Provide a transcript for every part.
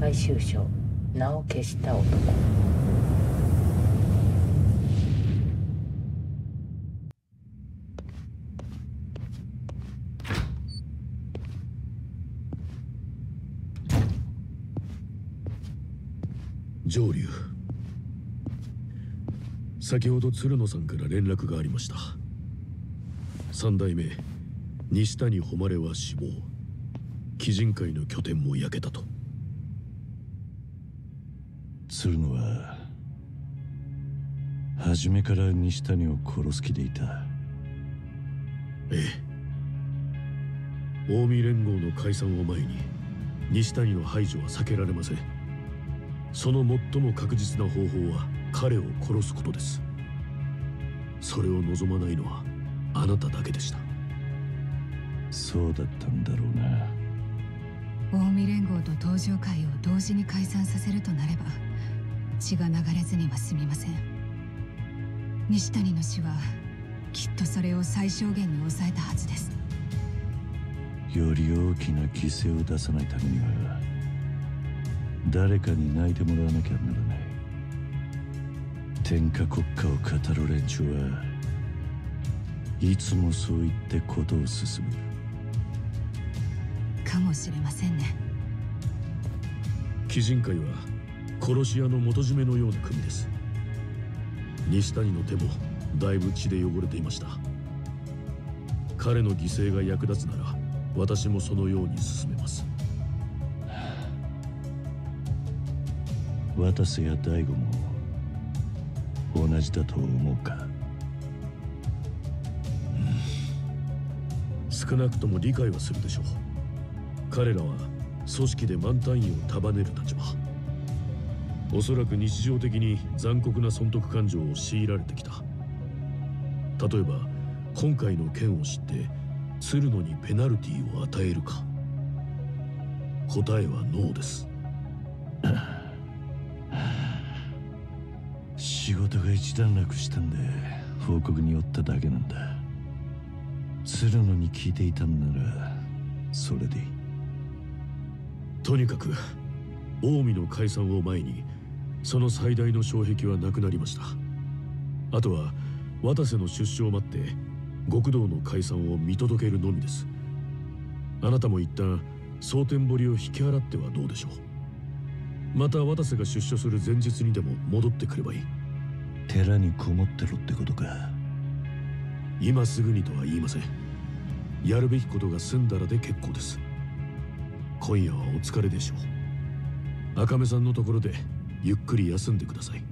最終章、名を消した男。 上流。先ほど鶴野さんから連絡がありました。三代目西谷誉は死亡、鬼人会の拠点も焼けたと。 鶴野は初めから西谷を殺す気でいた。 ええ、近江連合の解散を前に西谷の排除は避けられません。その最も確実な方法は彼を殺すことです。それを望まないのはあなただけでした。 そうだったんだろうな。 近江連合と東条会を同時に解散させるとなれば血が流れずには済みません。西谷の死はきっとそれを最小限に抑えたはずです。 より大きな犠牲を出さないためには誰かに泣いてもらわなきゃならない。天下国家を語る連中はいつもそう言ってことを進めるかもしれませんね。 鬼人会は殺し屋の元締めのような組です。西谷の手もだいぶ血で汚れていました。彼の犠牲が役立つなら私もそのように進めます。 渡瀬や大悟も同じだと思うか。 少なくとも理解はするでしょう。彼らは組織で満タン員を束ねる立場。おそらく日常的に残酷な損得感情を強いられてきた。例えば今回の件を知って鶴野にペナルティーを与えるか。答えはノーです。 仕事が一段落したんで報告に寄っただけなんだ。鶴野に聞いていたんならそれでいい。 とにかく近江の解散を前にその最大の障壁はなくなりました。あとは渡瀬の出所を待って極道の解散を見届けるのみです。あなたも一旦蒼天堀を引き払ってはどうでしょう。また渡瀬が出所する前日にでも戻ってくればいい。 寺にこもってろってことか。 今すぐにとは言いません。やるべきことが済んだらで結構です。今夜はお疲れでしょう。赤目さんのところでゆっくり休んでください。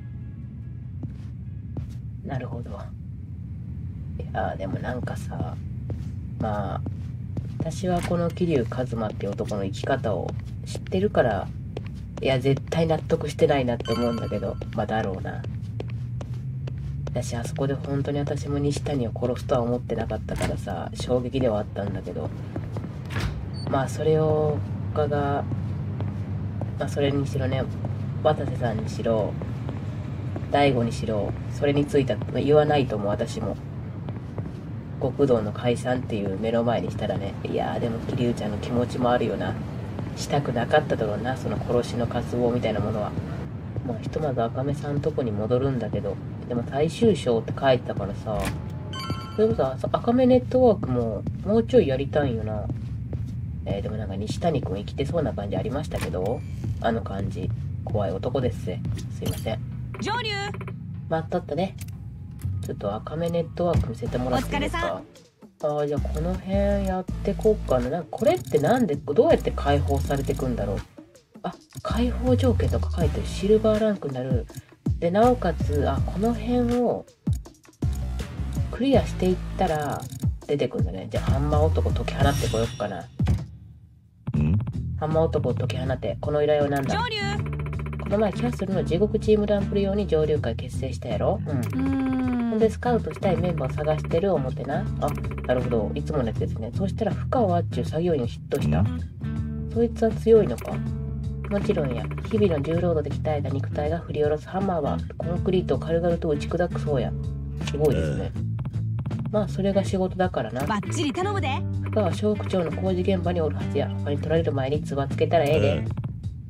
なるほど。いやでもなんかさ、まあ私はこの桐生一馬っていう男の生き方を知ってるから、いや絶対納得してないなって思うんだけど、まあだろうな。私あそこで本当に私も西谷を殺すとは思ってなかったからさ、衝撃ではあったんだけど、まあそれを他が、まあそれにしろね、渡瀬さんにしろ大悟にしろそれについて言わないとも。私も極道の解散っていう目の前にしたらね、いやでも桐生ちゃんの気持ちもあるよな。したくなかっただろうな、その殺しの渇望みたいなものは。まあひとまず赤目さんのとこに戻るんだけど、でも最終章って書いてたからさ、それこそ赤目ネットワークももうちょいやりたいんよな。でもなんか西谷君生きてそうな感じありましたけど、あの感じ怖い男ですぜ。すいません。 上流待っとったね。ちょっと赤目ネットワーク見せてもらっていいですか。じゃあこの辺やってこうかな。なんかこれってなんでどうやって解放されていくんだろう。解放条件とか書いてる。シルバーランクになる。でなおかつこの辺をクリアしていったら出てくるんだね。じゃあハンマー男解き放ってこよっかな。ハンマー男を解き放て。この依頼はなんだ。この前キャッスルの地獄チームランプル用に上流会結成したやろ。ほんでスカウトしたいメンバーを探してる思ってな。なるほど、いつものやつですね。そしたら深川っちゅう作業員をヒットした。そいつは強いのか。もちろんや。日々の重労働で鍛えた肉体が振り下ろすハンマーはコンクリートを軽々と打ち砕くそうや。すごいですね。まあそれが仕事だからな。 バッチリ頼むで。 深川小区長の工事現場におるはずや。他に取られる前につばつけたらええで。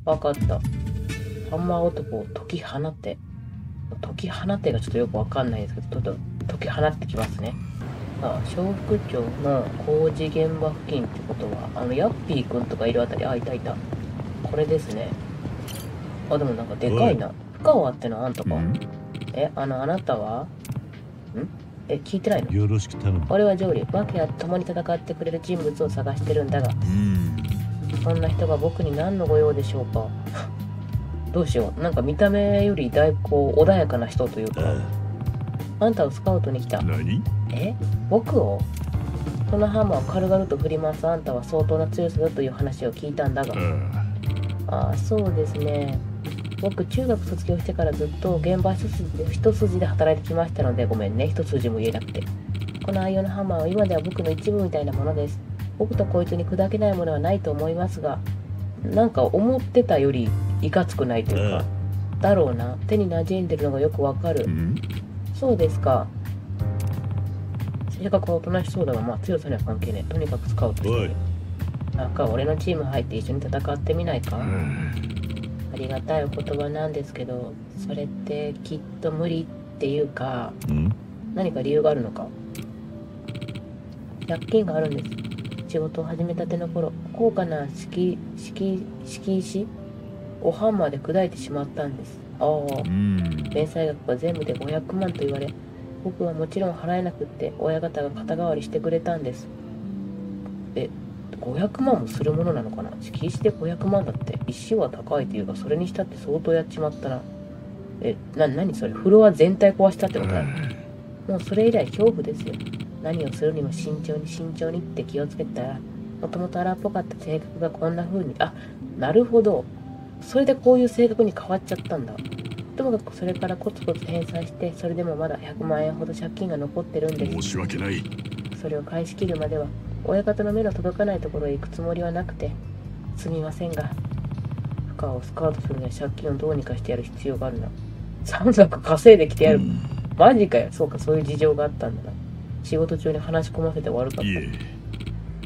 わかった。ハンマー男を解き放て。解き放てがちょっとよくわかんないですけど、ちょっと解き放ってきますね。さあ、小副長の工事現場付近ってことは、ヤッピーくんとかいるあたり、あ、いたいた。これですね。あ、でもなんかでかいな。深川ってのはあんたか。あなたは聞いてないの？ よろしく頼む。 俺はジョーリー。訳は共に戦ってくれる人物を探してるんだが、そんな人が僕に何のご用でしょうか。どうしよう。なんか見た目よりだいぶ穏やかな人というか。あんたをスカウトに来た。 何？ 僕を？そのハンマーを軽々と振り回すあんたは相当な強さだという話を聞いたんだが。そうですね。僕、中学卒業してからずっと現場一筋で働いてきましたので、ごめんね、一筋も言えなくて。この愛用のハンマーは今では僕の一部みたいなものです。僕とこいつに砕けないものはないと思いますが、なんか思ってたよりいかつくないというか、だろうな。手に馴染んでるのがよくわかる。そうですか。性格はおとなしそうだが、まあ強さには関係ねえ。とにかくスカウトしてる。なんか俺のチーム入って一緒に戦ってみないか？ありがたいお言葉なんですけど、それってきっと無理っていうか、何か理由があるのか？借金があるんです。仕事を始めたての頃、高価な敷石をハンマーで砕いてしまったんです。弁済額が全部で500万と言われ、僕はもちろん払えなくって親方が肩代わりしてくれたんです。500万もするものなのかな？敷石で500万だって。石は高いというか、それにしたって相当やっちまったな。何それ？フロア全体壊したってことだ。もうそれ以来恐怖ですよ。何をするにも慎重にって気をつけたら、もともと荒っぽかった性格がこんな風に、なるほど。それでこういう性格に変わっちゃったんだ。ともかくそれからコツコツ返済して、それでもまだ100万円ほど借金が残ってるんです。 申し訳ない。 それを返し切るまでは、親方の目の届かないところへ行くつもりはなくて、すみませんが、深川をスカウトするには借金をどうにかしてやる必要があるな。3億稼いできてやる。マジかよ。そうか、そういう事情があったんだな。仕事中に話し込ませて悪かった。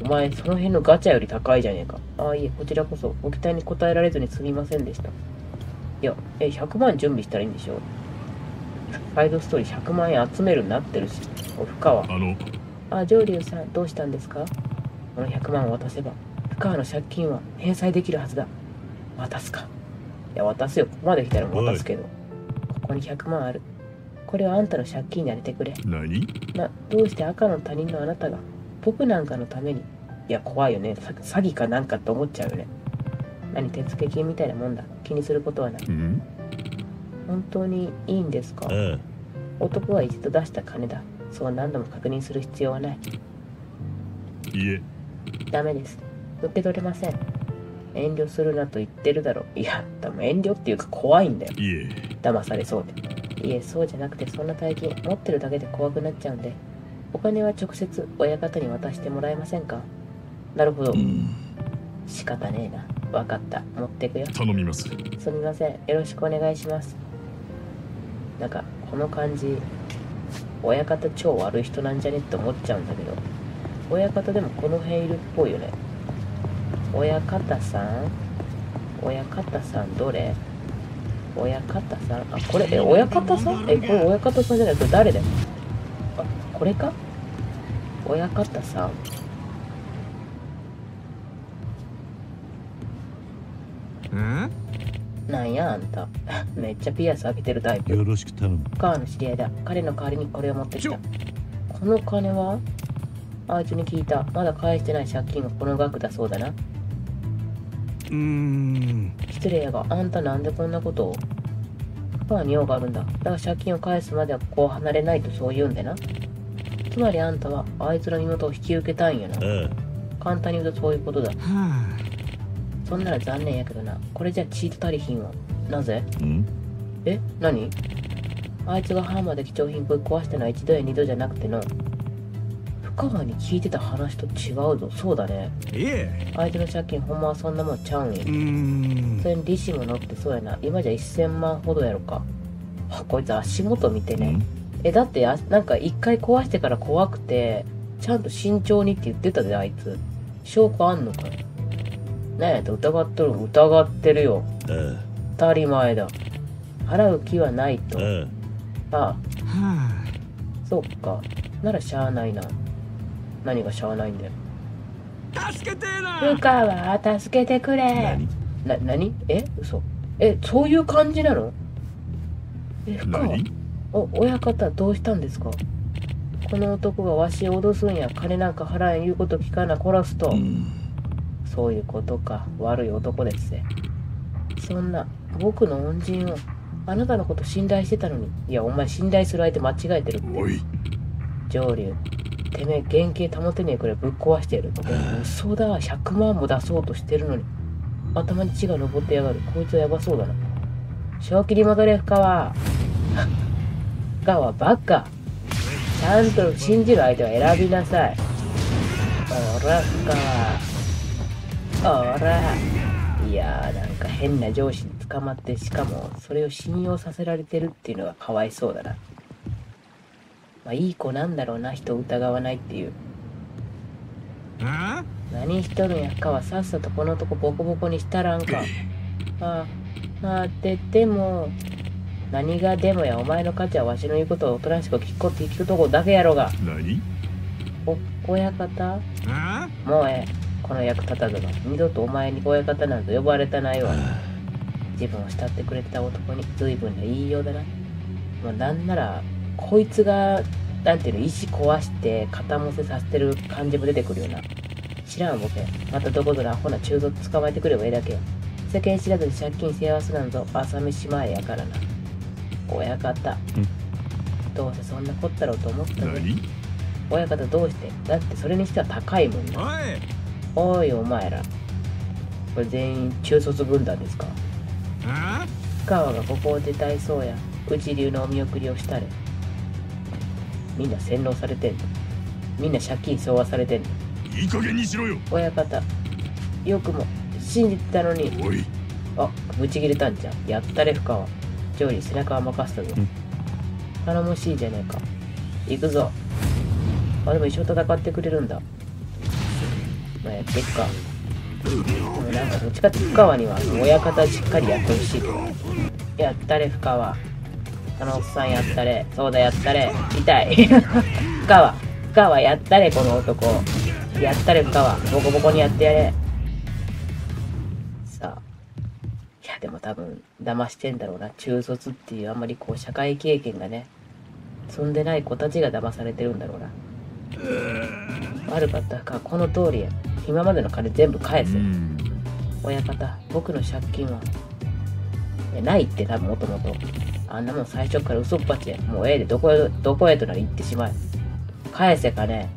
お前、その辺のガチャより高いじゃねえか。いえ、こちらこそ、ご期待に応えられずにすみませんでした。いや、100万準備したらいいんでしょ。サイドストーリー100万円集めるになってるし。深川。上流さん、どうしたんですか？この100万を渡せば、深川の借金は返済できるはずだ。渡すか。いや、渡すよ。ここまで来たら渡すけど。ここに100万ある。これをあんたの借金に当ててくれ。 何？ どうして赤の他人のあなたが、僕なんかのために。いや、怖いよね。詐欺かなんかって思っちゃうよね。何、手付金みたいなもんだ。気にすることはない。本当にいいんですか？男は一度出した金だ。そう何度も確認する必要はない。 いえ。 ダメです。受け取れません。遠慮するなと言ってるだろ。いや、でも遠慮っていうか怖いんだよ。騙されそうで。いえ、そうじゃなくて、そんな大金持ってるだけで怖くなっちゃうんで、お金は直接親方に渡してもらえませんか？なるほど。仕方ねえな。わかった。持ってくよ。 頼みます。 すみません。よろしくお願いします。なんか、この感じ、親方超悪い人なんじゃねって思っちゃうんだけど、親方でもこの辺いるっぽいよね。親方さんどれ？親方さん、これ、親方さん？これ親方さんじゃない？これ誰だよ？これか？親方さん。なんやあんた。めっちゃピアス開けてるタイプ。 よろしく頼む。 カーの知り合いだ。彼の代わりにこれを持ってきた。この金は？あいつに聞いた。まだ返してない借金がこの額だそうだな。失礼やが、あんたなんでこんなことを？深川に用があるんだ。だが借金を返すまではここを離れないとそう言うんでな。つまりあんたはあいつの身元を引き受けたいんやな。簡単に言うとそういうことだ。そんなら残念やけどな。これじゃチート足りひんわ。なぜ？何？あいつがハンマーで貴重品ぶっ壊したのは一度や二度じゃなくての。深川に聞いてた話と違うぞ。そうだね。相手の借金ほんまはそんなもんちゃうんや。それに利子も乗ってそうやな。今じゃ1000万ほどやろか。こいつ足元見てね。だってなんか一回壊してから怖くて、ちゃんと慎重にって言ってたで、あいつ。証拠あんのか？ なんやと疑っとる。疑ってるよ。 あ当たり前だ。払う気はないと。 あ、あああ、そっか。ならしゃあないな。何がしゃあないんだよ。 助けてえな。 ルカは助けてくれ。何嘘。そういう感じなの？深川。親方どうしたんですか？この男がわしを脅すんや。金なんか払えん言うこと聞かな殺すと。そういうことか。悪い男ですぜ。そんな、僕の恩人を、あなたのこと信頼してたのに。いや、お前信頼する相手間違えてるって。 おい、 上流、てめえ原型保てねえくらいぶっ壊してやる。嘘だ、100万も出そうとしてるのに。頭に血が上ってやがる。こいつはやばそうだな。正気に戻れ、深川。深川バカ。ちゃんと信じる相手は選びなさい。おら、深川。おら。いやー、なんか変な上司に捕まって、しかもそれを信用させられてるっていうのがかわいそうだな。まあいい子なんだろうな、人を疑わないっていう。何しとるんや、かはさっさとこの男ボコボコにしたらんか。でも、何がでもや、お前の価値はわしの言うことをおとなしく聞くとこだけやろが。 何？ 親方？もうこの役立たずが。二度とお前に親方なんて呼ばれたないわ。自分を慕ってくれた男に随分な言いようだな。もうなんなら、こいつが、なんていうの、石壊して肩もせさせてる感じも出てくるよな。知らんボケ。またどこぞのアホな中卒捕まえてくればいいだけよ。世間知らずに借金せわすなんぞ朝飯前やからな。親方。どうせそんなこったろうと思ったのに。親方どうして？だってそれにしては高いもんな。おいお前ら。これ全員中卒軍団ですか？深川がここを出たいそうや。内流のお見送りをしたれ。みんな洗脳されてんの。みんな借金背負わされてんの。 いい加減にしろよ。 親方、よくも信じてたのに。 おい。 ぶち切れたんじゃん。やったれ深川。ジョーに背中は任せたぞ。頼もしいじゃねえか。行くぞ。でも一緒に戦ってくれるんだ。まあやってっか。でもなんかどっちかって深川には親方しっかりやってほしい。やったれ深川。あのおっさんやったれ。そうだやったれ。痛い。深川やったれこの男。やったれ深川。ボコボコにやってやれ。さあ。いやでも多分騙してんだろうな。中卒っていうあんまりこう社会経験がね積んでない子たちが騙されてるんだろうな。悪かったか。この通りや。今までの金全部返せ。親方、僕の借金はないって多分もともと。あんなもん最初から嘘っぱちや。もうでどこへとなり行ってしまえ。返せ金。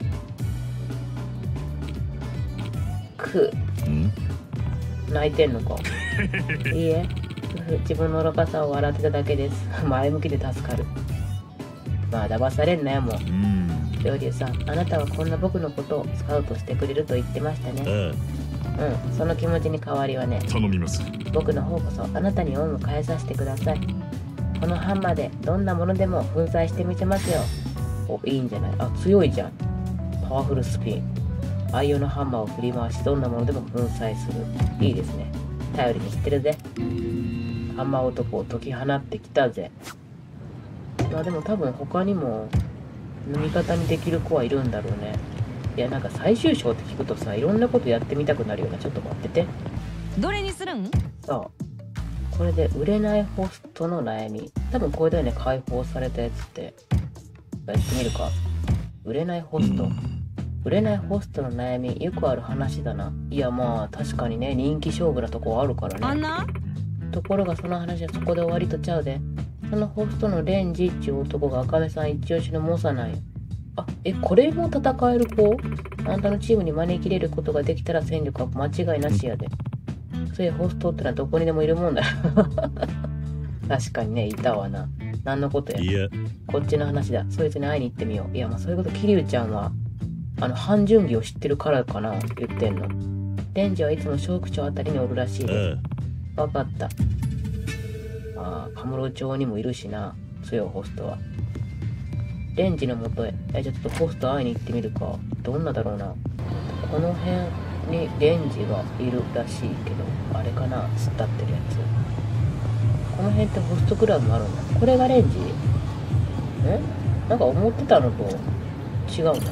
泣いてんのか。いいえ、自分の愚かさを笑ってただけです。前向きで助かる。まあ騙されんなよもう。上流さん、あなたはこんな僕のことをスカウトしてくれると言ってましたね。その気持ちに変わりはね。 頼みます。僕の方こそあなたに恩を返させてください。このハンマーでどんなものでも粉砕してみせますよ。いいんじゃない。強いじゃん。パワフルスピン。愛用のハンマーを振り回し、どんなものでも粉砕する。いいですね。頼りにしてるぜ。ハンマー男を解き放ってきたぜ。まあでも多分他にも味方にできる子はいるんだろうね。いやなんか最終章って聞くとさ、いろんなことやってみたくなるような。ちょっと待ってて。 どれにするん？ これで売れないホストの悩み。多分これだよね、解放されたやつって。やってみるか。売れないホスト。売れないホストの悩み、よくある話だな。いやまあ確かにね、人気勝負なとこあるからね。 あんな？ ところがその話はそこで終わりとちゃうで。そのホストのレンジっていう男が赤目さん一押しの猛者なんよ。これも戦える子？あんたのチームに招き入れることができたら戦力は間違いなしやで。そういうホストってのはどこにでもいるもんだよ。確かにね、いたわな。何のことや。 いや、 こっちの話だ。そいつに会いに行ってみよう。いやまあそういうこと、桐生ちゃんは半純義を知ってるからかな、言ってんの。レンジはいつも小区長あたりにおるらしいで。わかった。カムロ町にもいるしな、強いホストは。レンジのもとへ。ちょっとホスト会いに行ってみるか。どんなだろうな。この辺にレンジがいるらしいけど、あれかな、突っ立ってるやつ。この辺ってホストクラブもあるんだ。これがレンジ？なんか思ってたのと違うな。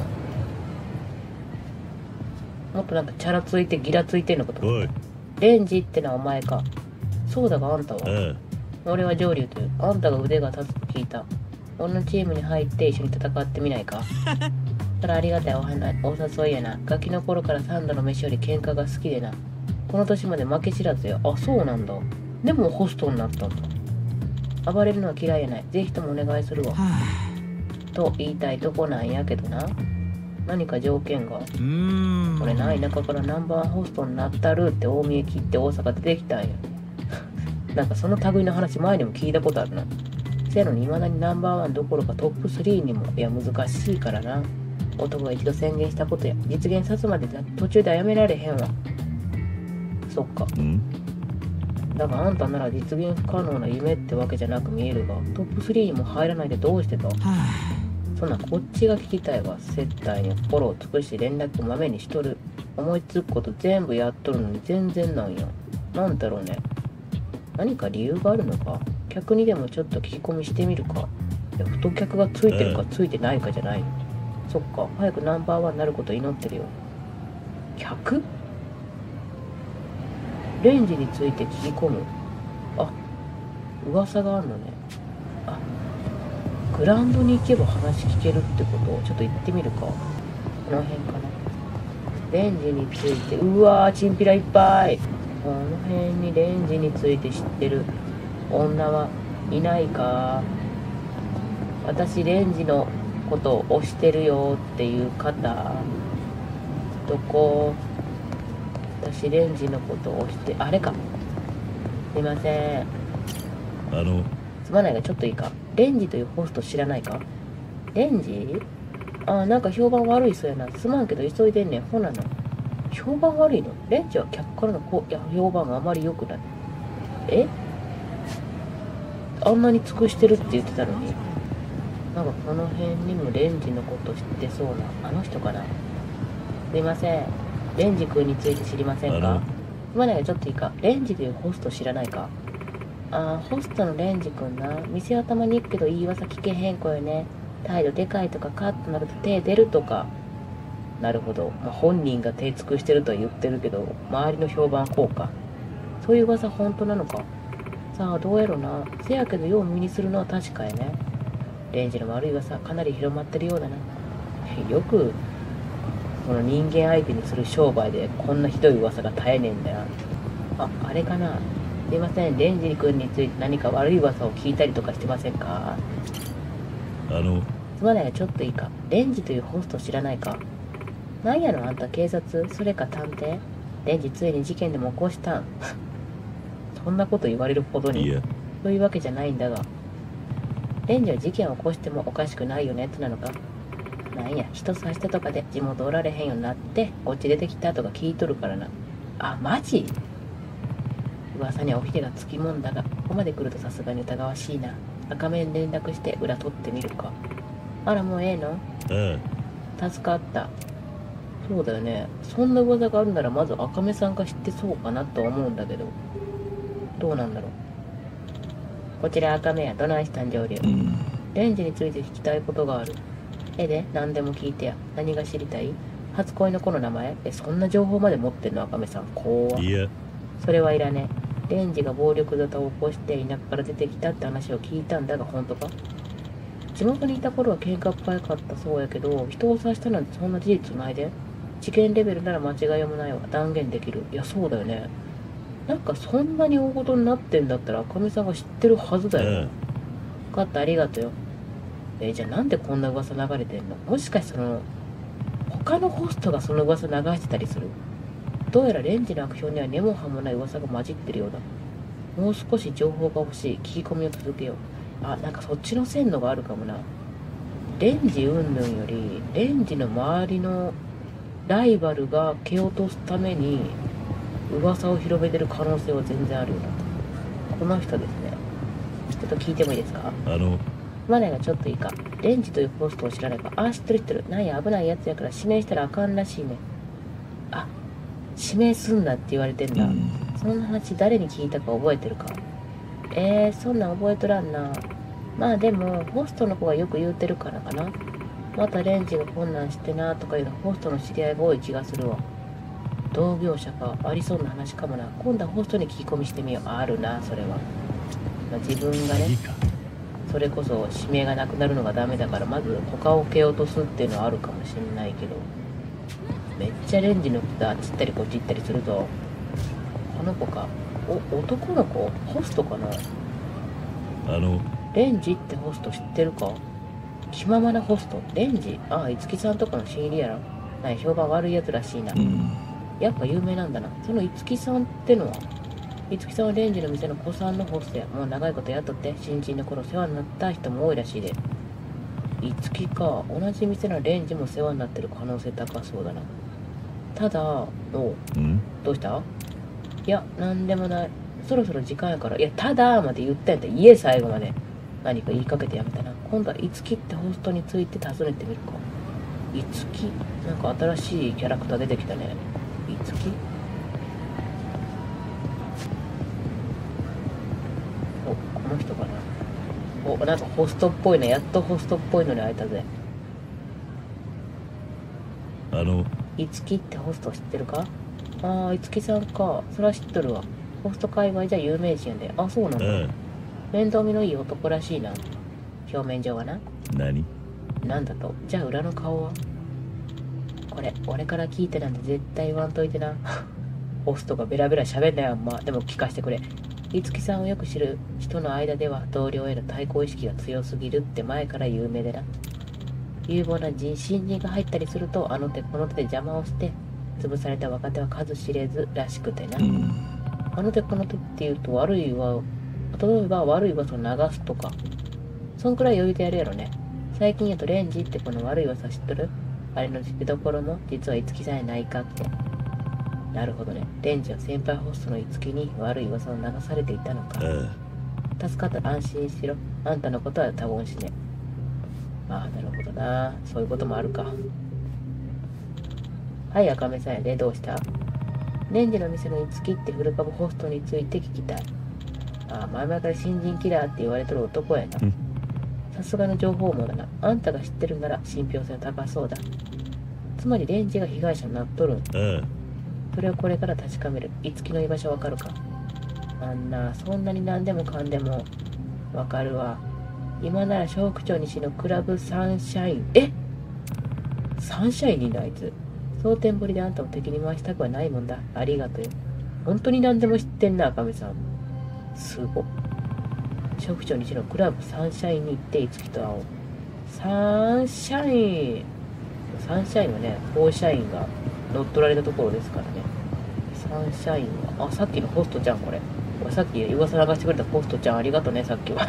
もっとなんかチャラついてギラついてんのかと思った。レンジってのはお前か。そうだがあんたは？俺は上流という。あんたが腕が立つと聞いた。俺のチームに入って一緒に戦ってみないか？それありがたいお誘いやな。ガキの頃から3度の飯より喧嘩が好きでな。この年まで負け知らずよ。あ、そうなんだ。でもホストになったんだ。暴れるのは嫌いやない。ぜひともお願いするわ。と言いたいとこなんやけどな。何か条件が。俺な、田舎からナンバーワンホストになったるって大見え切って大阪出てきたんや。なんかその類の話前にも聞いたことあるな。せやのに未だにナンバーワンどころかトップ3にも。いや難しいからな。男が一度宣言したことや実現さすまで途中ではやめられへんわ。そっか。だがあんたなら実現不可能な夢ってわけじゃなく見えるが、トップ3にも入らないでどうしてた？そんなこっちが聞きたいわ。接待にフォロー尽くして連絡まめにしとる。思いつくこと全部やっとるのに全然なんや。なんだろうね。何か理由があるのか？客にでもちょっと聞き込みしてみるか。いや、太客がついてるかついてないかじゃないの。そっか、早くナンバーワンになること祈ってるよ。客？レンジについて聞き込む。あ、噂があるのね。あ、グラウンドに行けば話聞けるってことをちょっと行ってみるか。この辺かな。レンジについて、うわー、チンピラいっぱい。この辺にレンジについて知ってる女はいないか？私レンジのことを推してるよっていう方、どこ？私レンジのことを推して、あれか。すいません。すまないがちょっといいか。レンジというホスト知らないか？レンジ？あ、なんか評判悪いそうやな。すまんけど急いでんねん。ほなの。評判悪いの？レンジは客からの評判があまり良くない。え？あんなに尽くしてるって言ってたのに。なんかこの辺にもレンジのこと知ってそうな。あの人かな？すいません。レンジ君について知りませんか？すまないがちょっといいか。レンジというホスト知らないか？ホストのレンジ君な。店はたまに行くけど言い噂聞けへん子よね。態度でかいとかカッとなると手出るとか。なるほど。本人が手尽くしてるとは言ってるけど、周りの評判はこうか。そういう噂本当なのか？さあ、どうやろな。せやけどよう耳にするのは確かやね。レンジの悪い噂かなり広まってるようだな。よく、この人間相手にする商売でこんなひどい噂が絶えねえんだよ。あれかな。すいません。レンジ君について何か悪い噂を聞いたりとかしてませんか？すまないがちょっといいか。レンジというホスト知らないか？なんやろあんた警察？それか探偵？レンジついに事件でも起こしたん？そんなこと言われるほどに。そういうわけじゃないんだが。レンジは事件を起こしてもおかしくないよねってなのか？なんや、人刺したとかで地元おられへんようになって、こっち出てきたとか聞いとるからな。あ、マジ？噂にはおひれがつきもんだが、ここまで来るとさすがに疑わしいな。赤面連絡して裏取ってみるか。あら、もうええの？助かった。そうだよね。そんな噂があるならまず赤目さんが知ってそうかなとは思うんだけど。どうなんだろう。こちら赤目やどないしたん上流。レンジについて聞きたいことがある。で、何でも聞いてや。何が知りたい？初恋の子の名前？そんな情報まで持ってんの赤目さん。怖っ。それはいらねえ。レンジが暴力沙汰を起こして田舎から出てきたって話を聞いたんだが本当か？地元にいた頃は喧嘩っ早かったそうやけど、人を刺したなんてそんな事実ないで。事件レベルなら間違いもないわ。断言できる。いや、そうだよね。なんかそんなに大事になってんだったら赤目さんが知ってるはずだよ。分かった、ありがとうよ。じゃあなんでこんな噂流れてんの？もしかして他のホストがその噂流してたりする？どうやらレンジの悪評には根も葉もない噂が混じってるようだ。もう少し情報が欲しい。聞き込みを続けよう。なんかそっちの線路があるかもな。レンジ云々より、レンジの周りのライバルが蹴落とすために噂を広めてる可能性は全然あるよな。この人ですね。ちょっと聞いてもいいですか？マネがちょっといいか。レンジというホストを知らないか？知ってる知ってる。なんや危ないやつやから指名したらあかんらしいね。 指名すんなって言われてんだ。そんな話誰に聞いたか覚えてるか？そんなん覚えとらんな。まあでも、ホストの子がよく言うてるからかな。またレンジがこんなんしてなとかいうのホストの知り合いが多い気がするわ。同業者か、ありそうな話かもな。今度はホストに聞き込みしてみよう。あるな、それは。まあ、自分がね、それこそ指名がなくなるのがダメだから、まず他を蹴落とすっていうのはあるかもしれないけど、めっちゃレンジのことあっち行ったりこっち行ったりするぞ。この子か。男の子？ホストかな？レンジってホスト知ってるか？気ままなホスト？レンジ？ああ、いつきさんとかの新入りやろ。評判悪いやつらしいな。やっぱ有名なんだな。そのいつきさんってのは？いつきさんはレンジの店の子さんのホストや。もう長いこと雇って、新人の頃世話になった人も多いらしいで。いつきか。同じ店のレンジも世話になってる可能性高そうだな。ただ、どうした？いや、なんでもない。そろそろ時間やから。いや、ただまで言ったんだ。家最後まで。何か言いかけてやめたな。今度はいつきってホストについて尋ねてみるか。いつき？なんか新しいキャラクター出てきたね。いつき？この人かな。なんかホストっぽいね。やっとホストっぽいのに会えたぜ。いつきってホスト知ってるか？ああ、いつきさんか。それは知っとるわ。ホスト界隈じゃ有名人やで。あ、そうなんだ。面倒見のいい男らしいな。表面上はな。なんだと？じゃあ裏の顔は？これ、俺から聞いてなんて絶対言わんといてな。ホストがベラベラ喋んなよ、あんま。でも聞かせてくれ。いつきさんをよく知る人の間では同僚への対抗意識が強すぎるって前から有名でな。有望な新人が入ったりすると、あの手この手で邪魔をして、潰された若手は数知れずらしくてな。あの手この手って言うと例えば悪い噂を流すとか。そんくらい余裕でやるやろね。最近やとレンジってこの悪い噂知っとる？あれの出所も実はいつきさんやないかって。なるほどね。レンジは先輩ホストのいつきに悪い噂を流されていたのか。助かったら安心しろ。あんたのことは多言しね。ああ、なるほどな。そういうこともあるか。はい、赤目さんやで、どうした？レンジの店のいつきって古株ホストについて聞きたい。ああ、前々から新人キラーって言われとる男やな。さすがの情報網だな。あんたが知ってるなら信憑性高そうだ。つまりレンジが被害者になっとるん。それをこれから確かめる。いつきの居場所わかるか？あんな、そんなに何でもかんでもわかるわ。今なら小区長西のクラブサンシャイン。サンシャインにいるあいつ。蒼天堀であんたを敵に回したくはないもんだ。ありがとうよ。本当に何でも知ってんな、赤目さん。すご。小区長西のクラブサンシャインに行っていつきと会おう。サンシャインはね、ホーシャインが乗っ取られたところですからね。サンシャインは、さっきのホストちゃんこれ。さっき噂流してくれたホストちゃんありがとね、さっきは。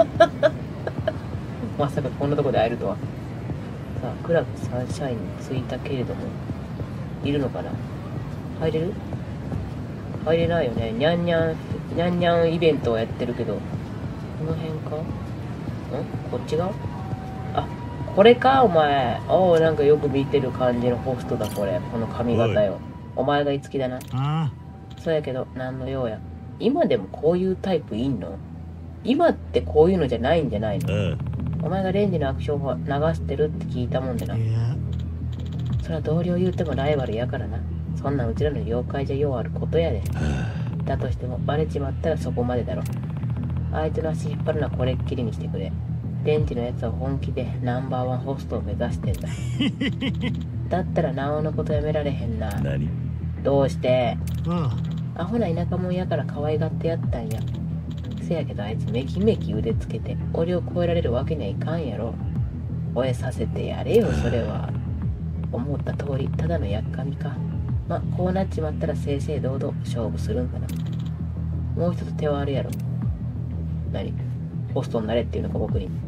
まさかこんなとこで会えるとは。さあ、クラブサンシャインに着いたけれども、いるのかな？入れる？入れないよね。にゃんにゃんイベントをやってるけど、この辺か？こっちが？あ、これか、お前。なんかよく見てる感じのホストだ、これ。この髪型よ。お前がいつきだな。そうやけど、なんの用や。今でもこういうタイプいんの？今ってこういうのじゃないんじゃないの？お前がレンジのアクションを流してるって聞いたもんでな。それは同僚言うてもライバルやからな。そんなんうちらの妖怪じゃようあることやで。だとしてもバレちまったらそこまでだろ。相手の足引っ張るのはこれっきりにしてくれ。レンジのやつは本気でナンバーワンホストを目指してんだ。だったらなおのことやめられへんな。どうして？アホな田舎者やから可愛がってやったんや。せやけどあいつめきめき腕つけて俺を超えられるわけにはいかんやろ。超えさせてやれよ、それは。思った通り、ただのやっかみか。ま、こうなっちまったら正々堂々勝負するんだな。もう一つ手はあるやろ。何？ホストになれっていうのか、僕に。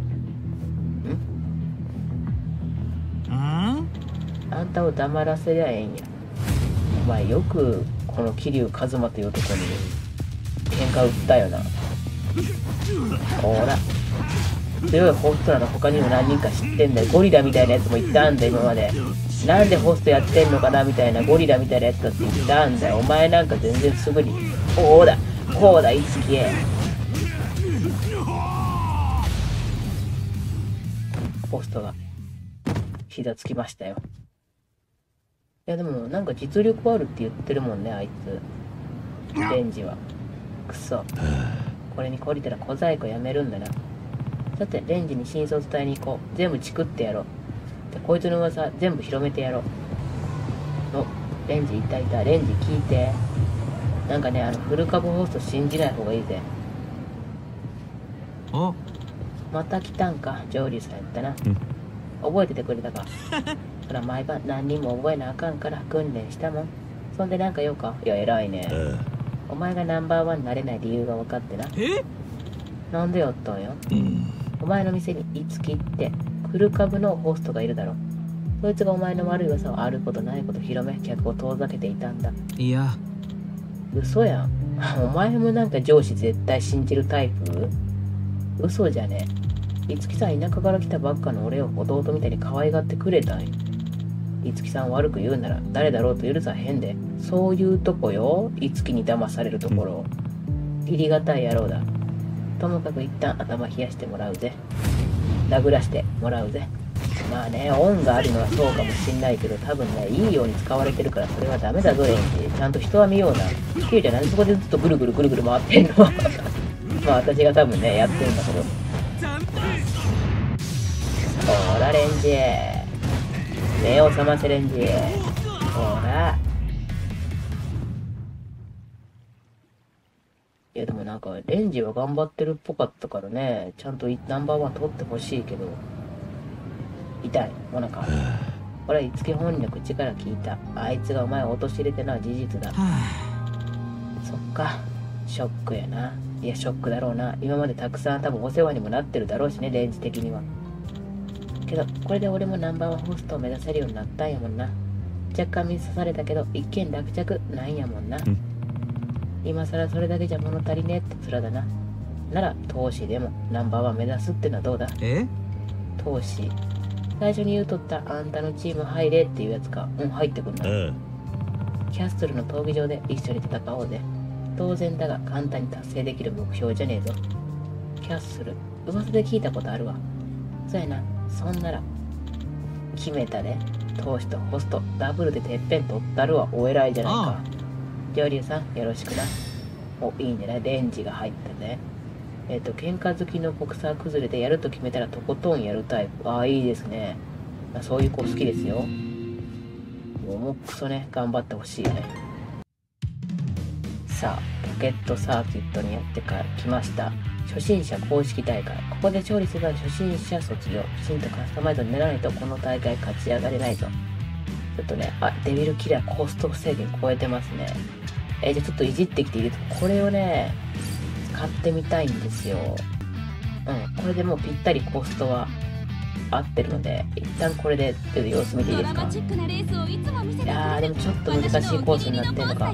あんたを黙らせりゃええんや。お前よくこの桐生一馬という男に喧嘩売ったよな。ほら、強いホストなの他にも何人か知ってんだよ。ゴリラみたいなやつもいたんだ今まで。 なんでホストやってんのかなみたいな、ゴリラみたいなやつだって言ったんだよ。お前なんか全然すぐに、こうだ、こうだ、いつきへ。ホストが膝つきましたよ。いやでもなんか実力あるって言ってるもんね、あいつ。レンジは。くそ。これに懲りたら小細工やめるんだな。さて、レンジに真相伝えに行こう。全部チクってやろう。で、こいつの噂全部広めてやろう。お、レンジいたいた。レンジ聞いて。なんかね、フル株ホスト信じない方がいいぜ。 あ、 また来たんか、上流さんやったな。覚えててくれたか。そら毎晩何人も覚えなあかんから訓練したもん。そんでなんかようか。いや、偉いね。お前がナンバーワンになれない理由が分かってな。なんでやったんよ。お前の店にいつきってフル株のホストがいるだろ。そいつがお前の悪い噂をあることないこと広め、客を遠ざけていたんだ。 いや、 嘘やん。お前もなんか上司絶対信じるタイプ？嘘じゃねえ。いつきさん田舎から来たばっかの俺を弟みたいに可愛がってくれたんよ。いつきさん悪く言うなら誰だろうと許さへんで。そういうとこよ、いつきに騙されるところ。義理がたい野郎だ。ともかく一旦頭冷やしてもらうぜ。殴らしてもらうぜ。まあね、恩があるのはそうかもしんないけど、多分ね、いいように使われてるからそれはダメだぞ、レンジ。ちゃんと人は見ような。キューちゃんなんでそこでずっとぐるぐるぐるぐる回ってんのまあ私が多分ね、やってるんだけど。ほら、レンジ。目を覚ませ、レンジ。ほら。いやでもなんか、レンジは頑張ってるっぽかったからね、ちゃんとナンバーワン取ってほしいけど。痛い、お腹。これは五木本人の口から聞いた。あいつがお前を陥れてるのは事実だ。そっか、ショックやな。いや、ショックだろうな。今までたくさん多分お世話にもなってるだろうしね、レンジ的には。けど、これで俺もナンバーワンホストを目指せるようになったんやもんな。若干ミスされたけど、一見落着なんやもんな。今更それだけじゃ物足りねえって面だな。なら、投資でもナンバーワン目指すってのはどうだ？投資。最初に言うとったあんたのチーム入れっていうやつか。入ってくんな。キャッスルの闘技場で一緒に戦おうぜ。当然だが簡単に達成できる目標じゃねえぞ。キャッスル、噂で聞いたことあるわ。そうやな、そんなら。決めたで。投資とホスト、ダブルでてっぺん取ったるわ。お偉いじゃないか。上流さん、よろしくな。お、いいんじゃない？レンジが入ったぜ。喧嘩好きのボクサー崩れでやると決めたらとことんやるタイプ。ああ、いいですね。そういう子好きですよ。もうクソね、頑張ってほしいよね。さあ、ポケットサーキットにやってきました。初心者公式大会。ここで勝利すれば初心者卒業。きちんとカスタマイズにならないとこの大会勝ち上がれないぞ。ちょっとね、デビルキラーコスト制限超えてますね。じゃあちょっといじってきていいですか？これをね、使ってみたいんですよ。これでもうぴったりコストは合ってるので、一旦これで様子見ていいですか？いやー、でもちょっと難しいコースになってんのか。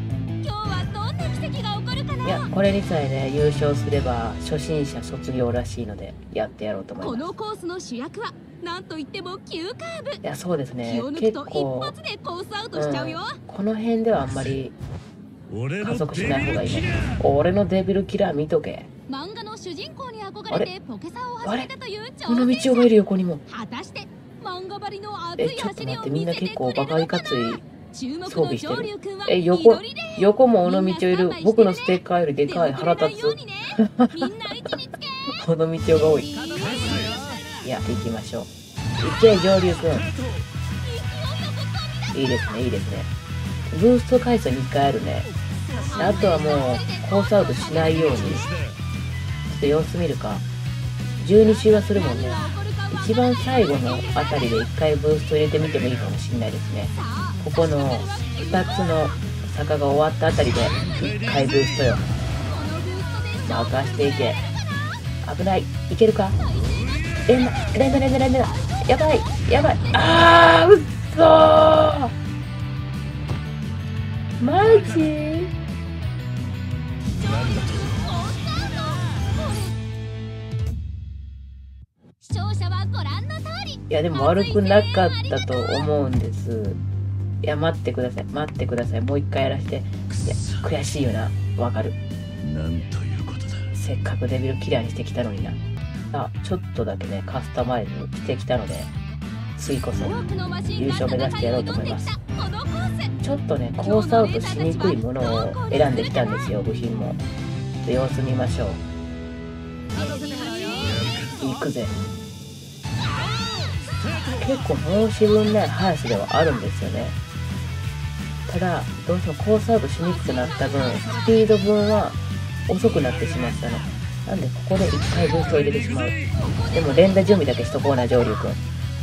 いや、これにさえね、優勝すれば初心者卒業らしいので、やってやろうと思います。 このコースの主役はなんといっても急カーブ。 いや、そうですね。 気を抜くと一発でコースアウトしちゃうよ。 この辺ではあんまり加速しない方がいいね。俺のデビルキラー見とけ。 漫画の主人公に憧れてポケサーを始めたという挑戦者。 この道がいる横にも。 果たして漫画張りの熱いちょっと走りを待って、みんな見せて結構バカいかつい装備してる。 横横も尾道いる。僕のステッカーよりでかい。腹立つ。この道が多い。いや、行きましょう。行け、上流くん。いいですね、いいですね。ブースト回数2回あるね。あとはもうコースアウトしないように。ちょっと様子見るか。12周はするもんね。一番最後のあたりで1回ブースト入れてみてもいいかもしれないですね。ここの2つの坂が終わったあたりで1回ブーストよ。任していけ。危ない。いけるか？連打。やばい。あー、うっそー。マジ？ 視聴者はご覧の通りいやでも悪くなかったと思うんです。いや待ってください、待ってください、もう一回やらして。いや悔しいよな、わかる。 なんということだ。 せっかくデビルキラーにしてきたのにな。さあちょっとだけねカスタマイズしてきたので、次こそ優勝目指してやろうと思います。ちょっとねコースアウトしにくいものを選んできたんですよ、部品も。様子見ましょう。行くぜ。結構申し分ない速さではあるんですよね。ただどうしてもコースアウトしにくくなった分、スピード分は遅くなってしまったの。なんでここで一回ブーストを入れてしまう。でも連打準備だけしとこうな、上流くん。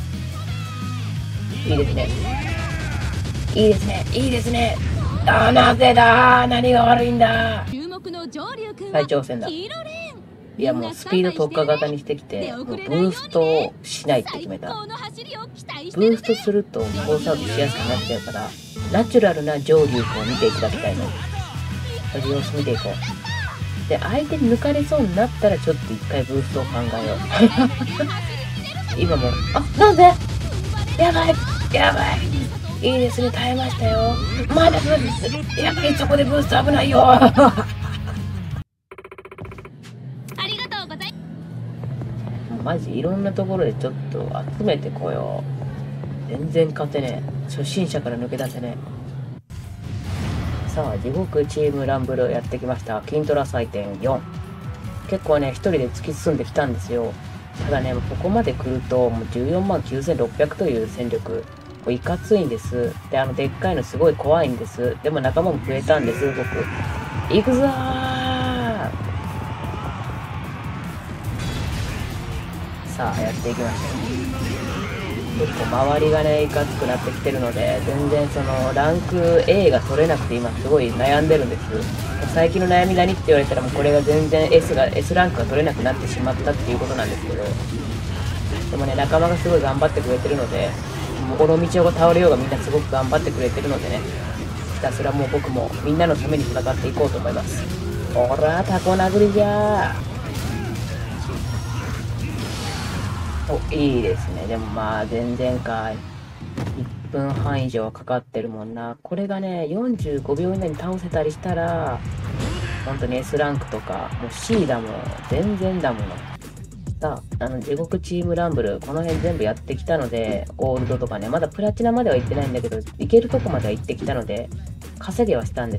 いいですね、いいですね、いいですね。あーなぜだ、何が悪いんだ。再挑戦だ。いやもうスピード特化型にしてきて、もうブーストをしないって決めた。ブーストするとコースアウトしやすくなっちゃうから、ナチュラルな上流を見ていただきたいの。それ様子見ていこう。で相手に抜かれそうになったらちょっと一回ブーストを考えよう。今もなんでやばいやばい、いいですね、耐えましたよ。まだブースト、やっぱりそこでブースト危ないよ。マジいろんなところでちょっと集めてこよう。全然勝てねえ。初心者から抜け出せねえ。さあ地獄チームランブルやってきました。キントラ祭典4。結構ね一人で突き進んできたんですよ。ただねここまで来るともう14万9600という戦力、もういかついんです。ででっかいのすごい怖いんです。でも仲間も増えたんです。僕行くぞー。さあやっていきましょう。結構周りがねいかつくなってきてるので、全然そのランク A が取れなくて今すごい悩んでるんです。最近の悩み何って言われたらもうこれが全然 S ランクが取れなくなってしまったっていうことなんですけど、でもね仲間がすごい頑張ってくれてるので、もうこの道を倒れようがみんなすごく頑張ってくれてるのでね、ひたすらもう僕もみんなのために戦っていこうと思います。ほらタコ殴りじゃー。いいですね。でもまあ全然かい。1分半以上かかってるもんな。これがね45秒以内に倒せたりしたら本当に S ランクとかもう C だもん、全然だもの。さあ地獄チームランブルこの辺全部やってきたので、ゴールドとかねまだプラチナまでは行ってないんだけど、行けるとこまでは行ってきたので稼げはしたんです。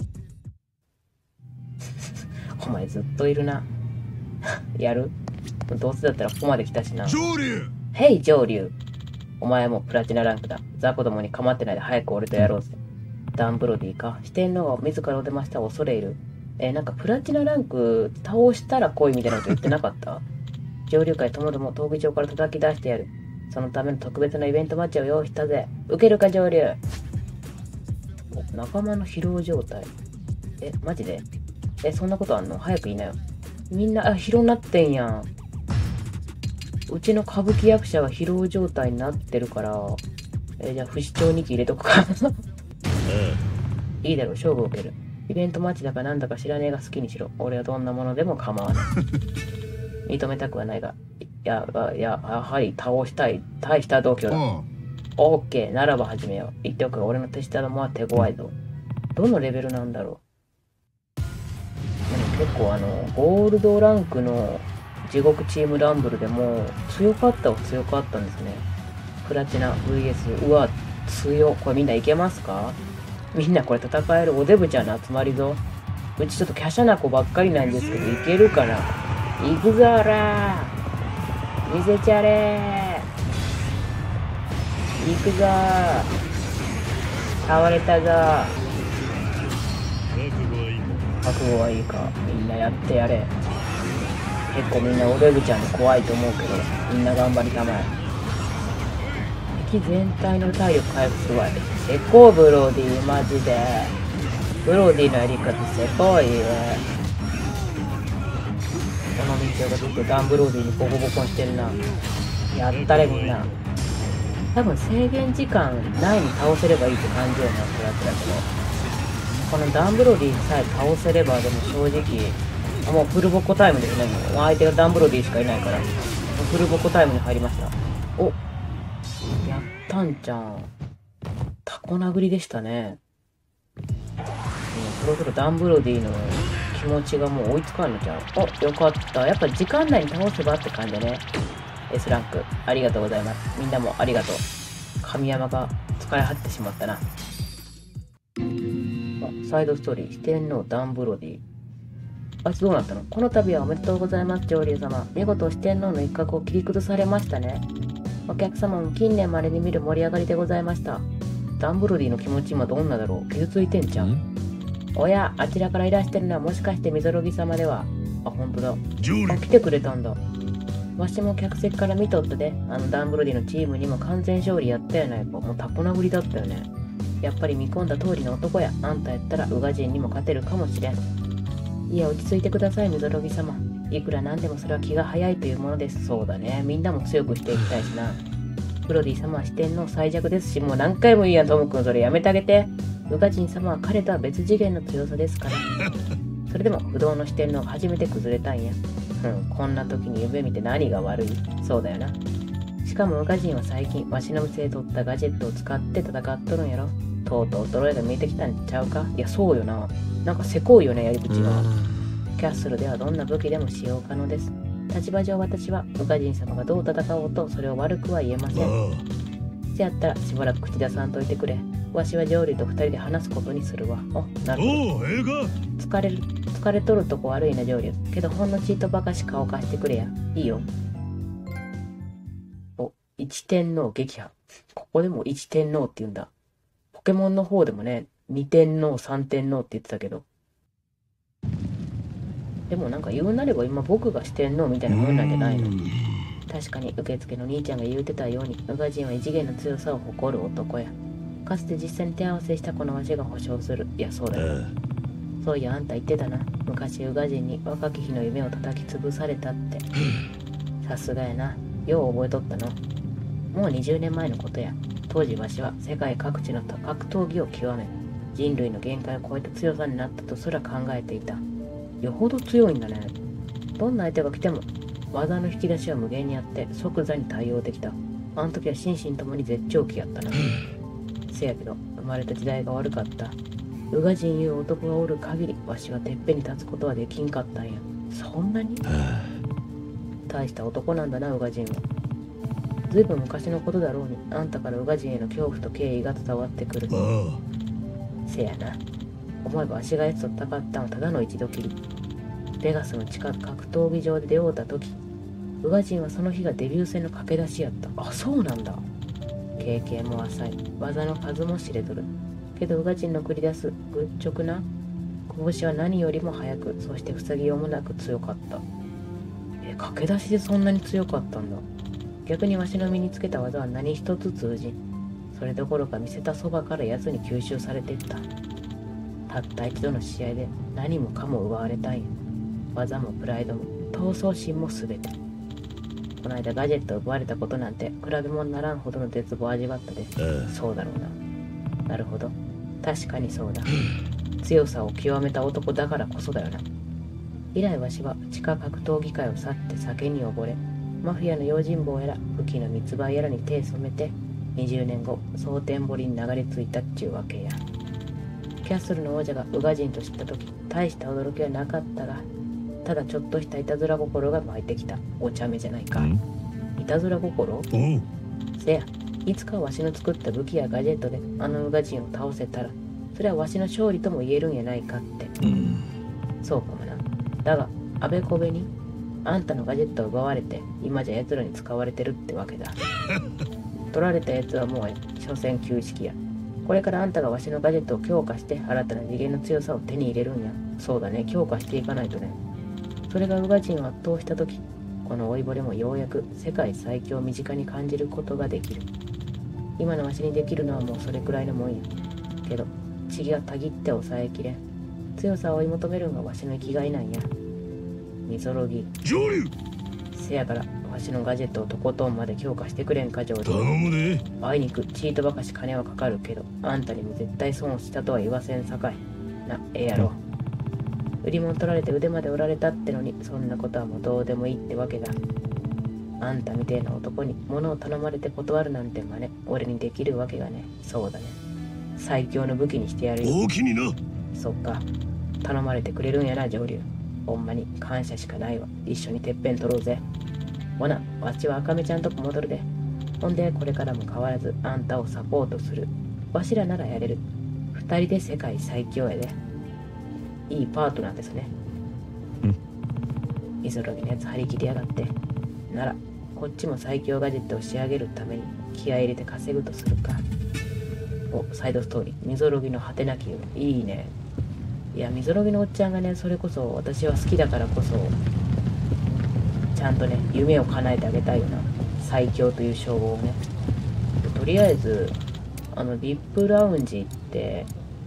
お前ずっといるな。やる？どうせだったらここまで来たしな。 上流。 ヘイ上流。お前もプラチナランクだ。雑魚どもに構ってないで早く俺とやろうぜ。ダンブロディか。四天王が自らお出ました恐れ入る。なんかプラチナランク倒したら来いみたいなこと言ってなかった？上流界ともども闘技場から叩き出してやる。そのための特別なイベントマッチを用意したぜ。受けるか上流。仲間の疲労状態。マジで？そんなことあんの？早く言いなよ。みんな疲労になってんやん。うちの歌舞伎役者が疲労状態になってるから、じゃあ不死鳥2機入れとくか。いいだろう、勝負を受ける。イベントマッチだかなんだか知らねえが好きにしろ。俺はどんなものでも構わない。認めたくはないが、やはり倒したい。大した度胸だ。オッケー、ならば始めよう。言っておくが、俺の手下どもは手強いぞ。どのレベルなんだろう。でも結構ゴールドランクの地獄チームランブルでも強かったは強かったんですね。プラチナ VS、うわ、強。これみんないけますか？みんなこれ戦えるおデブちゃんの集まりぞ。うちちょっと華奢な子ばっかりなんですけど、いけるかな？行くぞーらー。見せちゃれー。行くぞー。倒れたぞー。覚悟はいいか。みんなやってやれ。結構みんなおデブちゃんで怖いと思うけど、みんな頑張りたまえ。敵全体の体力回復すごい。せこブロディ、マジで。ブロディのやり方せこい。この道がずっとダンブロディにボコボコにしてるな。やったれみんな。多分制限時間内に倒せればいいって感じよなってやつだけど。このダンブロディさえ倒せればでも正直、もうフルボコタイムですね。もう相手がダンブロディしかいないから、フルボコタイムに入りました。 お、やったんじゃん。タコ殴りでしたね。そろそろダンブロディの気持ちがもう追いつかんのじゃん。お、よかった。やっぱ時間内に倒せばって感じでね。S ランク、ありがとうございます。みんなもありがとう。神山が疲れ果ててしまったな。サイドストーリー、四天王ダンブロディ。あいつどうなったの？この度はおめでとうございます、上流様。見事四天王の一角を切り崩されましたね。お客様も近年まれに見る盛り上がりでございました。ダンブロディの気持ち今どんなだろう？傷ついてんじゃん。おや、あちらからいらしてるのはもしかしてみぞろぎ様では？あ、ほんとだ。あ、来てくれたんだ。わしも客席から見とったで、あのダンブロディのチームにも完全勝利やったやないか。もうタコ殴りだったよね。やっぱり見込んだ通りの男や。あんたやったらウガ人にも勝てるかもしれん。いや、落ち着いてください、みぞろぎ様。いくらなんでもそれは気が早いというものです。そうだね。みんなも強くしていきたいしな。ブロディ様は四天王最弱ですし、もう何回もいいやん、トム君。それやめてあげて。ウガ人様は彼とは別次元の強さですから。それでも不動の四天王が初めて崩れたんや。こんな時に夢見て何が悪い？そうだよな。しかもウガ人は最近、わしの店で取ったガジェットを使って戦っとるんやろ。とうとう衰えが見えてきたんちゃうか？いや、そうよな。なんかせこいよね、やり口が。キャッスルではどんな武器でも使用可能です。立場上私はウガ人様がどう戦おうとそれを悪くは言えません。せやったらしばらく口出さんといてくれ。わしはジョーリーと二人で話すことにするわ。なるほど。疲れとるとこ悪いな、ジョーリー。けどほんのちっとばかし顔貸してくれや。いいよ。一天王撃破。ここでも一天王って言うんだ。ポケモンの方でもね、二天王、三天王って言ってたけど。でもなんか言うなれば今僕が四天王みたいなもんなんじゃないの？確かに受付の兄ちゃんが言うてたように、ウガ人は異次元の強さを誇る男や。かつて実際に手合わせしたこのわしが保証する。いや、そうだよ。そういや、あんた言ってたな。昔ウガ人に若き日の夢を叩き潰されたって。さすがやな。よう覚えとったの。もう20年前のことや。当時わしは世界各地の格闘技を極め、人類の限界を超えた強さになったとすら考えていた。よほど強いんだね。どんな相手が来ても技の引き出しは無限にあって即座に対応できた。あの時は心身ともに絶頂期やったな。せやけど生まれた時代が悪かった。ウガ人いう男がおる限りわしはてっぺんに立つことはできんかったんや。そんなに？大した男なんだな、ウガ人は。ずいぶん昔のことだろうに、あんたからウガ人への恐怖と敬意が伝わってくる。せやな。思えば足がやつと戦ったのはただの一度きり。ベガスの地下格闘技場で出会うた時、ウガ人はその日がデビュー戦の駆け出しやった。あ、そうなんだ。経験も浅い、技の数も知れとる。けどウガ人の繰り出す愚直な拳は何よりも速く、そして防ぎようもなく強かった。駆け出しでそんなに強かったんだ。逆にわしの身につけた技は何一つ通じん。それどころか見せたそばから奴に吸収されていった。たった一度の試合で何もかも奪われたんや。技もプライドも闘争心も全て。この間ガジェットを奪われたことなんて比べ物にならんほどの絶望を味わったで。そうだろうな。なるほど。確かにそうだ。強さを極めた男だからこそだよな。以来わしは地下格闘技界を去って酒に溺れ、マフィアの用心棒やら武器の密売やらに手染めて、20年後蒼天堀に流れ着いたっちゅうわけや。キャッスルの王者がウガ人と知った時、大した驚きはなかったが、ただちょっとしたいたずら心が湧いてきた。お茶目じゃないか。いたずら心？せや、いつかわしの作った武器やガジェットであのウガ人を倒せたら、それはわしの勝利とも言えるんやないかって。そうかもな。だがあべこべにあんたのガジェットを奪われて、今じゃ奴らに使われてるってわけだ。取られた奴はもう所詮旧式や。これからあんたがわしのガジェットを強化して新たな次元の強さを手に入れるんや。そうだね、強化していかないとね。それがウガ人を圧倒した時、この老いぼれもようやく世界最強を身近に感じることができる。今のわしにできるのはもうそれくらいのもんや。けど血がたぎって抑えきれん。強さを追い求めるのがわしの生きがいなんや。みぞろぎせやからわしのガジェットをとことんまで強化してくれんか、ジョーディ。 頼むね。 あいにくチートばかし金はかかるけど、あんたにも絶対損をしたとは言わせんさかいな。やろ。売り物取られて腕まで折られたってのに、そんなことはもうどうでもいいってわけだ。 あんたみてえな男に物を頼まれて断るなんて真似、俺にできるわけがね。そうだね。最強の武器にしてやるよ。 大きにな。 そっか。頼まれてくれるんやな、上流。ほんまに感謝しかないわ。一緒にてっぺん取ろうぜ。ほな、わしは赤目ちゃんとこ戻るで。ほんで、これからも変わらずあんたをサポートする。わしらならやれる。二人で世界最強やで。いいパートナーですね。イゾロギのやつ張り切りやがって。なら、こっちも最強ガジェットを仕上げるために気合い入れて稼ぐとするか。お、サイドストーリー。ミゾロギの果てなき夢。いいね。いや、ミゾロギのおっちゃんがね、それこそ私は好きだからこそ、ちゃんとね、夢を叶えてあげたいよな。最強という称号をね。とりあえず、VIP ラウンジ行って、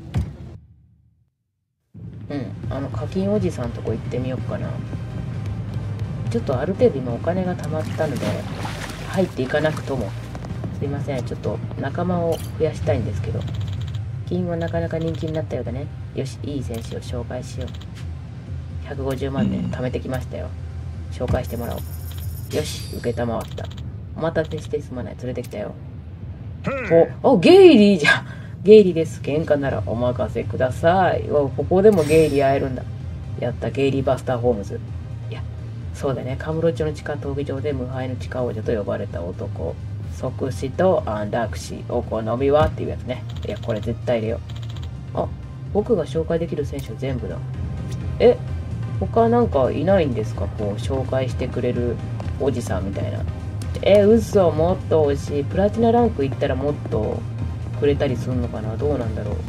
課金おじさんとこ行ってみようかな。ちょっとある程度今お金が貯まったので、入っていかなくとも、すいません、ちょっと仲間を増やしたいんですけど、金はなかなか人気になったようだね。よし、いい選手を紹介しよう。150万で貯めてきましたよ。紹介してもらおう。よし、受けたまわった。お待たせしてすまない。連れてきたよ。お、ゲイリーじゃん。ゲイリーです。喧嘩ならお任せください。ここでもゲイリー会えるんだ。やった、ゲイリーバスター・ホームズ。いや、そうだね。カムロ町の地下闘技場で無敗の地下王者と呼ばれた男。即死と安楽死。お好みはっていうやつね。いや、これ絶対入れよう。あ、僕が紹介できる選手全部だ。他なんかいないんですか？こう、紹介してくれるおじさんみたいな。嘘、もっと欲しい。プラチナランク行ったらもっとくれたりすんのかな？どうなんだろう。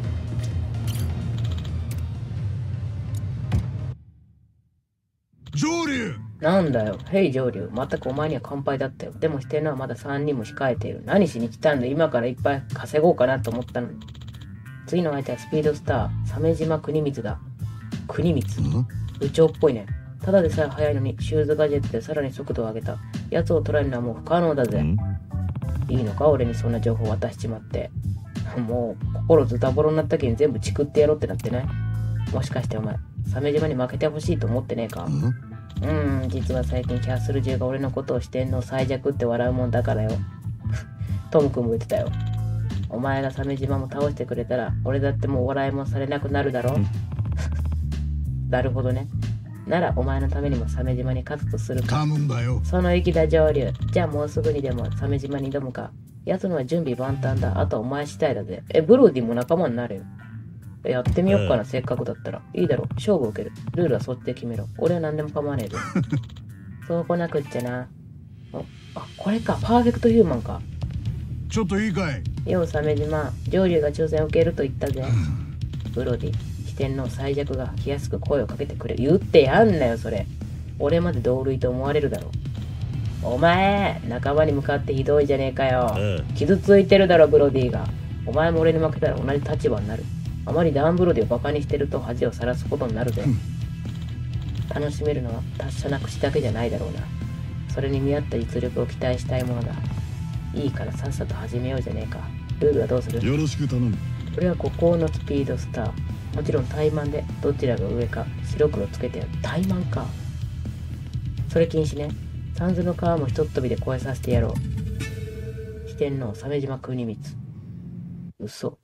上流。 なんだよ。ヘイ上流。全くお前には乾杯だったよ。でもしてるのはまだ3人も控えている。何しに来たんだ？今からいっぱい稼ごうかなと思ったのに。次の相手はスピードスター、鮫島国光だ。国光？部長っぽいね。ただでさえ速いのに、シューズガジェットでさらに速度を上げた。奴を捉えるのはもう不可能だぜ。いいのか？俺にそんな情報渡しちまって。もう、心ズタボロになったけん全部チクってやろうってなってない？もしかしてお前、鮫島に負けてほしいと思ってねえか？実は最近キャッスル中が俺のことをしてんの最弱って笑うもんだからよ。トム君も言ってたよ。お前が鮫島も倒してくれたら、俺だってもう笑いもされなくなるだろ？なるほどね。ならお前のためにも鮫島に勝つとするか。 噛むんだよ。 その意気だ上流。じゃあもうすぐにでも鮫島に挑むか。奴のは準備万端だ。あとはお前次第だぜ。ブロディも仲間になるよ。やってみよっかな、せっかくだったら。いいだろ、勝負を受ける。ルールはそっちで決めろ。俺は何でも構わねえぞ。そうこなくっちゃな。これか、パーフェクトヒューマンか。 ちょっといいかい？ よう、鮫島。上流が挑戦を受けると言ったぜ。ブロディ、四天王最弱が気安く声をかけてくれる。言ってやんなよ、それ。俺まで同類と思われるだろ。お前、仲間に向かってひどいじゃねえかよ。傷ついてるだろ、ブロディが。お前も俺に負けたら同じ立場になる。あまりダンブロディをバカにしてると恥をさらすことになるぜ。楽しめるのは達者な口だけじゃないだろうな。それに見合った実力を期待したいものだ。いいからさっさと始めようじゃねえか。ルールはどうする？ よろしく頼む。 これは孤高のスピードスター。もちろん怠慢でどちらが上か白黒つけてやる。怠慢か。それ禁止ね。三途の川もひとっ飛びで越えさせてやろう。四天王鮫島国光。嘘。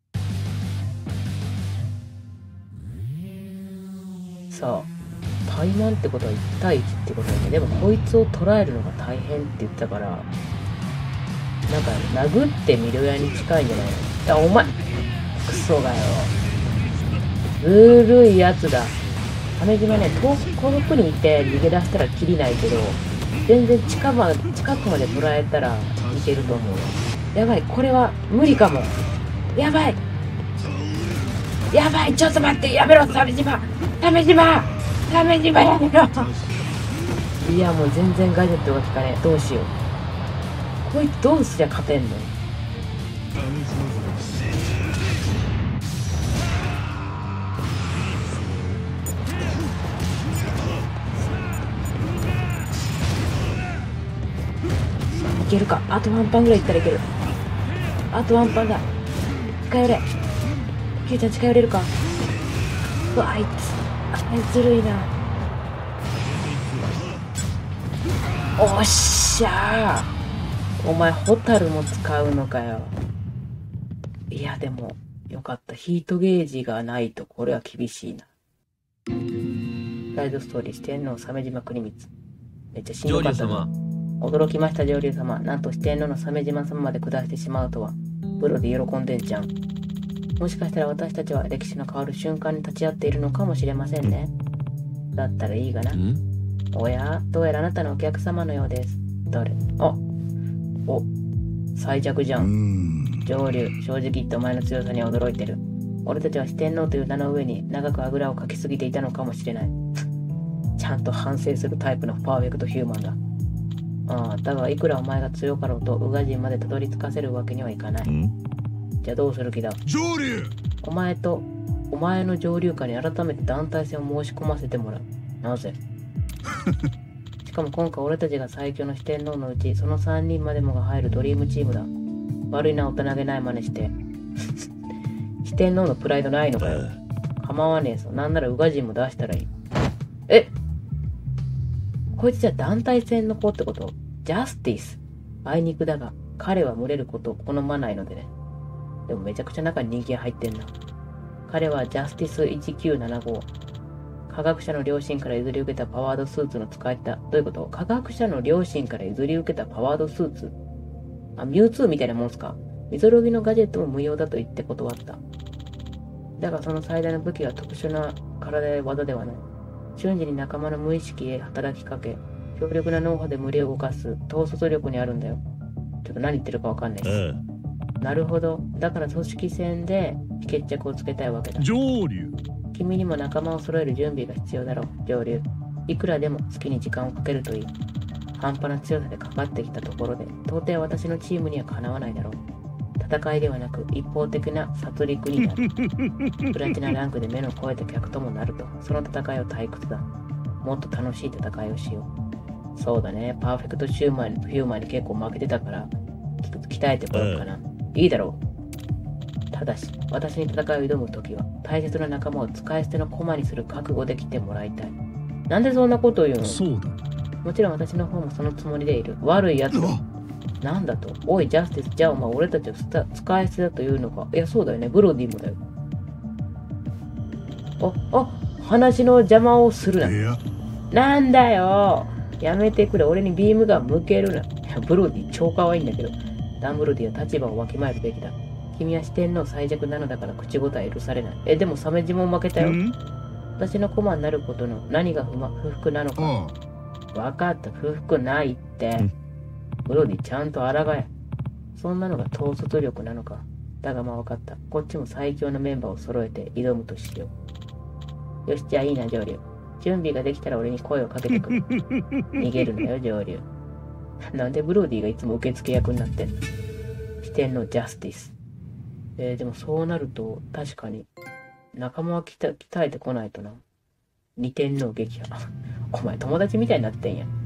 さあ、怠慢ってことは1対1ってことだね。でもこいつを捉えるのが大変って言ったから、なんか殴ってみるやに近いんじゃないの？いや、お前、クソがよ。ずるいやつだ。鮫島ね、遠くにいて逃げ出したらキリないけど、全然近くまで捉えたらいけると思うよ。やばい、これは無理かも。やばいやばい、ちょっと待って、やめろ、鮫島やめろ。いや、もう全然ガジェットが効かねえ。どうしよう。こいつどうすりゃ勝てんの？いけるか。あとワンパンぐらいいったらいける。あとワンパンだ。近寄れ。キューちゃん近寄れるか。うわ、あいつずるいな。 おっしゃー。お前ホタルも使うのかよ。いやでもよかった。ヒートゲージがないとこれは厳しいな。ライドストーリー四天王鮫島国光。めっちゃしんどかったな。驚きました上流様。なんと四天王の鮫島様まで下してしまうとは。プロで喜んでんじゃん。もしかしたら私たちは歴史の変わる瞬間に立ち会っているのかもしれませんね。だったらいいがな。おや、どうやらあなたのお客様のようです。誰？お、最弱じゃん。上流、正直言ってお前の強さには驚いてる。俺たちは四天王という名の上に長くあぐらをかきすぎていたのかもしれない。ちゃんと反省するタイプのパーフェクトヒューマンだ。ああ、だがいくらお前が強かろうとウガ人までたどり着かせるわけにはいかない。じゃあどうする気だ？ 上流。 お前の上流下に改めて団体戦を申し込ませてもらう。なぜ？しかも今回俺たちが最強の四天王のうちその3人までもが入るドリームチームだ。悪いな、大人げない真似して。四天王のプライドないのかよ。構わねえぞ。なんならウガ人も出したらいい。こいつじゃ団体戦の子ってこと？ジャスティス。あいにくだが、彼は群れることを好まないのでね。でもめちゃくちゃ中に人間入ってんな。彼はジャスティス1975。科学者の両親から譲り受けたパワードスーツの使い手。どういうこと？科学者の両親から譲り受けたパワードスーツ？ミュウツーみたいなもんすか？ミゾロギのガジェットも無用だと言って断った。だがその最大の武器は特殊な体や技ではない。瞬時に仲間の無意識へ働きかけ、強力な脳波で群れを動かす統率力にあるんだよ。ちょっと何言ってるかわかんないです。なるほど。だから組織戦で決着をつけたいわけだ。 上流。 君にも仲間を揃える準備が必要だろう、上流。いくらでも好きに時間をかけるといい。半端な強さでかかってきたところで、到底私のチームにはかなわないだろう。戦いではなく一方的な殺戮になる。プラチナランクで目の肥えた客ともなると、その戦いは退屈だ。もっと楽しい戦いをしよう。そうだね、パーフェクトヒューマンに結構負けてたから、ちょっと鍛えてこようかな。いいだろう。ただし、私に戦いを挑むときは、大切な仲間を使い捨ての駒にする覚悟で来てもらいたい。なんでそんなことを言うの？ そうだ。 もちろん私の方もそのつもりでいる。悪いやつだ。なんだと？おい、ジャスティス、じゃあお前俺たちを使い捨てだというのか？いや、そうだよね。ブロディもだよ。話の邪魔をするな。なんだよ。やめてくれ。俺にビームガン向けるな。いや、ブロディ超可愛いんだけど。ダンブロディは立場をわきまえるべきだ。君は四天王最弱なのだから口答え許されない。でも鮫島も負けたよ。私の駒になることの何が不服なのか。わかった。不服ないって。ブロディちゃんと抗え。そんなのが統率力なのか。だがまあわかった。こっちも最強のメンバーを揃えて挑むとしよう。よし、じゃあいいな、上流。準備ができたら俺に声をかけてくる。逃げるなよ、上流。なんでブロディがいつも受付役になってんの？四天王ジャスティス。でもそうなると、確かに、仲間は鍛えてこないとな。二天王撃破。お前友達みたいになってんや。